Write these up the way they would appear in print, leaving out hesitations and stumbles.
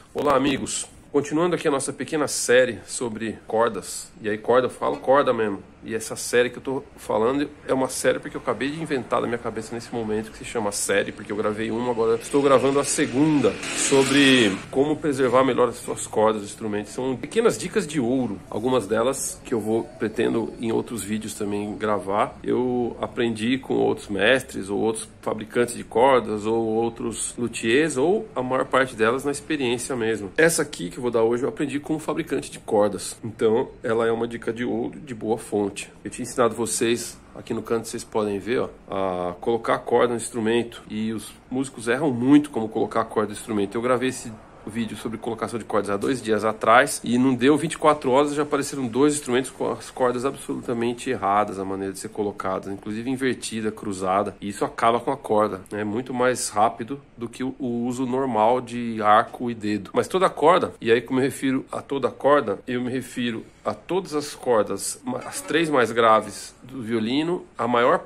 Olá, amigos. Continuando aqui a nossa pequena série sobre cordas. E aí corda, eu falo corda mesmo. E essa série que eu tô falando é uma série porque eu acabei de inventar na minha cabeça nesse momento, que se chama série, porque eu gravei uma, agora estou gravando a segunda, sobre como preservar melhor as suas cordas, os instrumentos. São pequenas dicas de ouro. Algumas delas que eu pretendo em outros vídeos também gravar. Eu aprendi com outros mestres, ou outros fabricantes de cordas, ou outros luthiers, ou a maior parte delas na experiência mesmo. Essa aqui que eu vou dar hoje eu aprendi com um fabricante de cordas. Então ela é uma dica de ouro de boa fonte. Eu tinha ensinado vocês, aqui no canto vocês podem ver, ó, a colocar a corda no instrumento. E os músicos erram muito como colocar a corda no instrumento. Eu gravei esse vídeo sobre colocação de cordas há 2 dias atrás e não deu 24 horas, já apareceram 2 instrumentos com as cordas absolutamente erradas, a maneira de ser colocadas, inclusive invertida, cruzada, e isso acaba com a corda. É muito mais rápido do que o uso normal de arco e dedo. Mas toda corda, e aí como eu me refiro a toda corda, eu me refiro a todas as cordas, as 3 mais graves do violino, a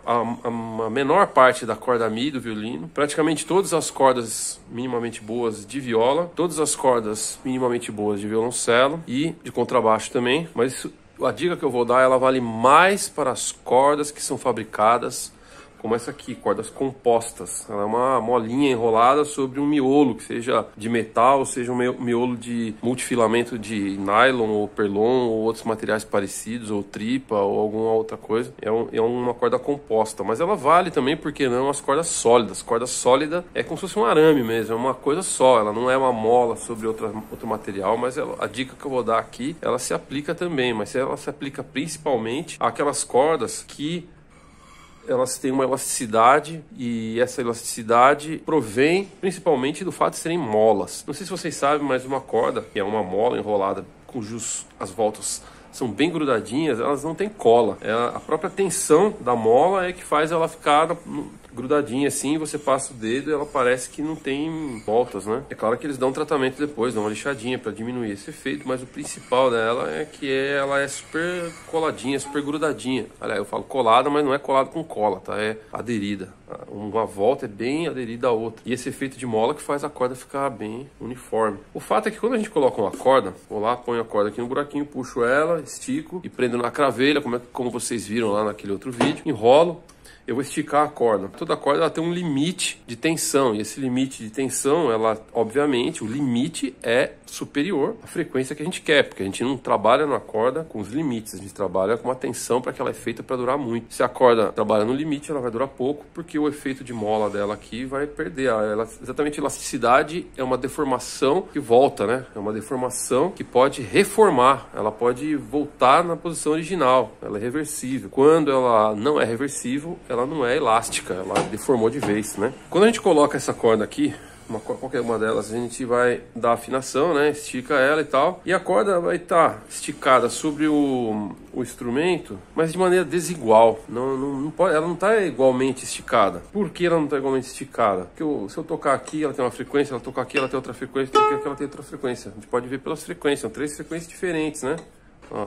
menor parte da corda Mi do violino, praticamente todas as cordas minimamente boas de viola, todas as cordas minimamente boas de violoncelo e de contrabaixo também. Mas isso, a dica que eu vou dar, ela vale mais para as cordas que são fabricadas como essa aqui, cordas compostas. Ela é uma molinha enrolada sobre um miolo, que seja de metal, seja um miolo de multifilamento de nylon ou perlon ou outros materiais parecidos, ou tripa ou alguma outra coisa. É uma corda composta, mas ela vale também, porque não, as cordas sólidas. Corda sólida é como se fosse um arame mesmo, é uma coisa só, ela não é uma mola sobre outro material, mas a dica que eu vou dar aqui, ela se aplica também, mas ela se aplica principalmente àquelas cordas que elas têm uma elasticidade, e essa elasticidade provém principalmente do fato de serem molas. Não sei se vocês sabem, mas uma corda, que é uma mola enrolada, cujos as voltas são bem grudadinhas, elas não têm cola. A própria tensão da mola é que faz ela ficar grudadinha assim, você passa o dedo e ela parece que não tem voltas, né? É claro que eles dão um tratamento depois, dão uma lixadinha para diminuir esse efeito, mas o principal dela é que ela é super coladinha, super grudadinha. Olha, eu falo colada, mas não é colada com cola, tá? É aderida. Uma volta é bem aderida à outra. E esse efeito de mola que faz a corda ficar bem uniforme. O fato é que quando a gente coloca uma corda, vou lá, ponho a corda aqui no buraquinho, puxo ela, estico e prendo na cravelha, como vocês viram lá naquele outro vídeo, enrolo. Eu vou esticar a corda. Toda corda ela tem um limite de tensão, e esse limite de tensão, obviamente, o limite é superior à frequência que a gente quer, porque a gente não trabalha na corda com os limites, a gente trabalha com uma tensão para que ela é feita para durar muito. Se a corda trabalha no limite, ela vai durar pouco, porque o efeito de mola dela aqui vai perder. Exatamente, a elasticidade é uma deformação que volta, né? É uma deformação que pode reformar, ela pode voltar na posição original, ela é reversível. Quando ela não é reversível, ela não é elástica, ela deformou de vez, né? Quando a gente coloca essa corda aqui, qualquer uma delas, a gente vai dar afinação, né? Estica ela e tal. E a corda vai estar esticada sobre o instrumento, mas de maneira desigual. Não pode, ela não está igualmente esticada. Por que ela não está igualmente esticada? Porque se eu tocar aqui, ela tem uma frequência, ela tocar aqui, ela tem outra frequência, tocar aqui, ela tem outra frequência. A gente pode ver pelas frequências, são 3 frequências diferentes, né? Ó.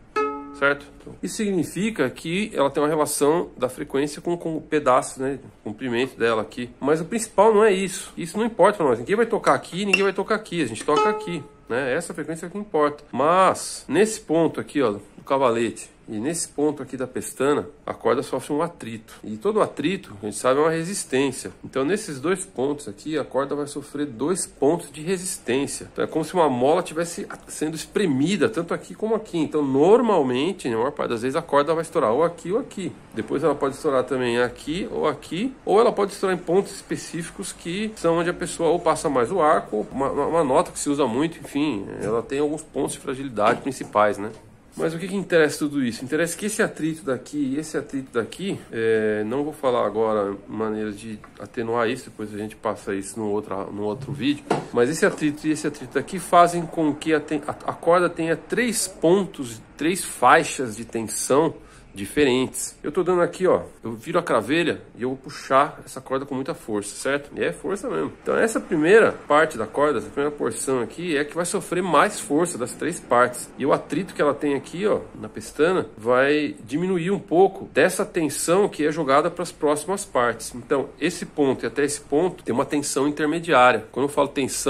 Certo? Isso significa que ela tem uma relação da frequência com o pedaço, né, o comprimento dela aqui. Mas o principal não é isso. Isso não importa para nós. Ninguém vai tocar aqui, ninguém vai tocar aqui. A gente toca aqui, né? Essa frequência é que importa. Mas nesse ponto aqui, ó, do cavalete, e nesse ponto aqui da pestana, a corda sofre um atrito. E todo atrito, a gente sabe, é uma resistência. Então nesses 2 pontos aqui, a corda vai sofrer 2 pontos de resistência. Então é como se uma mola estivesse sendo espremida, tanto aqui como aqui. Então normalmente, na maior parte das vezes, a corda vai estourar ou aqui ou aqui. Depois ela pode estourar também aqui, ou ela pode estourar em pontos específicos que são onde a pessoa ou passa mais o arco, uma nota que se usa muito, enfim, ela tem alguns pontos de fragilidade principais, né? Mas o que interessa tudo isso? Interessa que esse atrito daqui e esse atrito daqui, não vou falar agora maneiras de atenuar isso, depois a gente passa isso no outro vídeo, mas esse atrito e esse atrito daqui fazem com que a corda tenha 3 pontos, 3 faixas de tensão diferentes. Eu tô dando aqui, ó, eu viro a cravelha e eu vou puxar essa corda com muita força, certo? E é força mesmo. Então essa primeira parte da corda, essa primeira porção aqui é que vai sofrer mais força das 3 partes. E o atrito que ela tem aqui, ó, na pestana, vai diminuir um pouco dessa tensão que é jogada para as próximas partes. Então esse ponto e até esse ponto tem uma tensão intermediária. Quando eu falo tensão,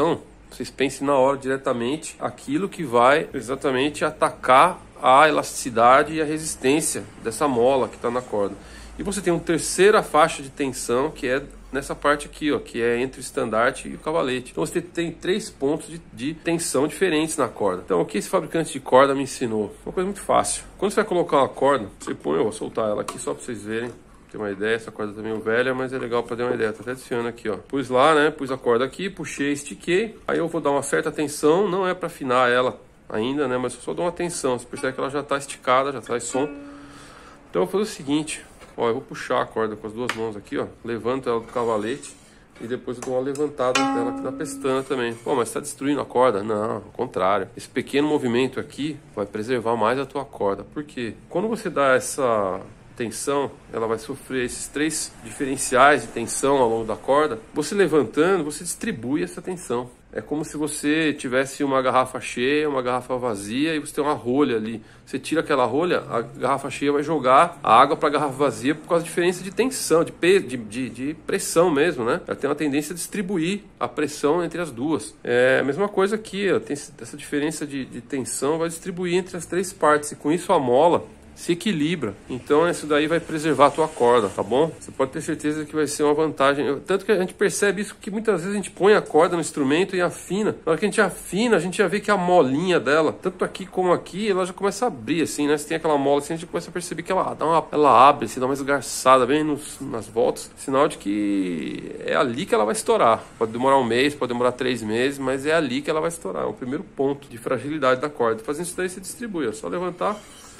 Vocês pensem na hora diretamente aquilo que vai exatamente atacar a elasticidade e a resistência dessa mola que está na corda. E você tem uma terceira faixa de tensão, que é nessa parte aqui, ó, que é entre o estandarte e o cavalete. Então você tem 3 pontos de tensão diferentes na corda. Então o que esse fabricante de corda me ensinou? Uma coisa muito fácil. Quando você vai colocar uma corda, você põe, eu vou soltar ela aqui só para vocês verem. Tem uma ideia, essa corda tá meio velha, mas é legal para ter uma ideia. Tá até desfiando aqui, ó. Pus lá, né? Pus a corda aqui, puxei, estiquei. Aí eu vou dar uma certa tensão, não é para afinar ela ainda, né? Mas eu só dou uma tensão. Você percebe que ela já tá esticada, já traz som. Então eu vou fazer o seguinte, ó, eu vou puxar a corda com as duas mãos aqui, ó. Levanto ela do cavalete e depois eu dou uma levantada dela aqui na pestana também. Pô, mas tá destruindo a corda? Não, ao contrário. Esse pequeno movimento aqui vai preservar mais a tua corda. Por quê? Quando você dá essa tensão, ela vai sofrer esses 3 diferenciais de tensão ao longo da corda. Você levantando, você distribui essa tensão. É como se você tivesse uma garrafa cheia, uma garrafa vazia e você tem uma rolha ali. Você tira aquela rolha, a garrafa cheia vai jogar a água para a garrafa vazia por causa da diferença de tensão, de pressão mesmo, né? Ela tem uma tendência a distribuir a pressão entre as duas. É a mesma coisa aqui, ó, tem essa diferença de tensão, vai distribuir entre as 3 partes e com isso a mola se equilibra. Então isso daí vai preservar a tua corda, tá bom? Você pode ter certeza que vai ser uma vantagem. Tanto que a gente percebe isso que muitas vezes a gente põe a corda no instrumento e afina. Na hora que a gente afina, a gente já vê que a molinha dela, tanto aqui como aqui, ela já começa a abrir assim, né? Se tem aquela mola assim, a gente começa a perceber que ela abre, assim, dá uma esgarçada bem nas voltas. Sinal de que é ali que ela vai estourar. Pode demorar 1 mês, pode demorar 3 meses, mas é ali que ela vai estourar. É o primeiro ponto de fragilidade da corda. Fazendo isso daí, você distribui. É só levantar,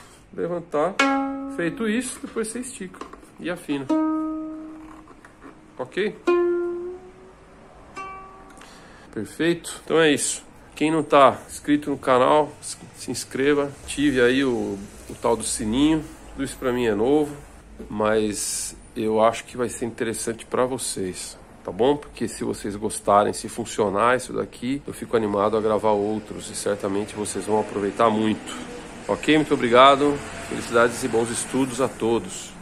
feito isso, depois você estica e afina, ok? Perfeito, então é isso. Quem não está inscrito no canal, se inscreva, ative aí o tal do sininho. Tudo isso para mim é novo, mas eu acho que vai ser interessante para vocês, tá bom? Porque se vocês gostarem, se funcionar isso daqui, eu fico animado a gravar outros e certamente vocês vão aproveitar muito. Ok? Muito obrigado. Felicidades e bons estudos a todos.